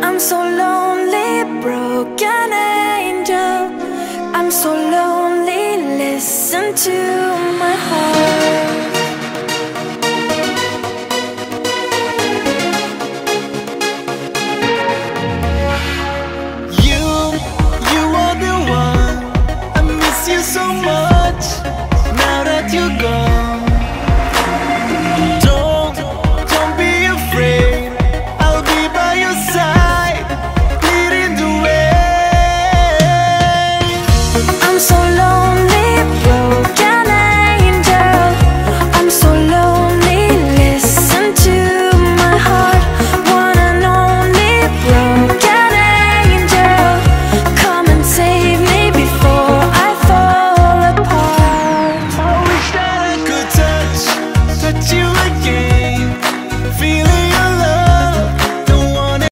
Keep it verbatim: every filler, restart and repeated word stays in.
I'm so lonely, broken angel. I'm so lonely, listen to my heart.